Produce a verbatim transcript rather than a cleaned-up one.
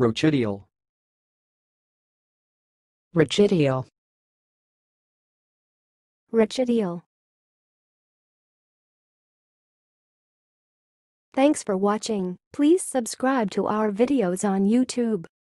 RACHIDIAL. RACHIDIAL. RACHIDIAL. Thanks for watching. Please subscribe to our videos on YouTube.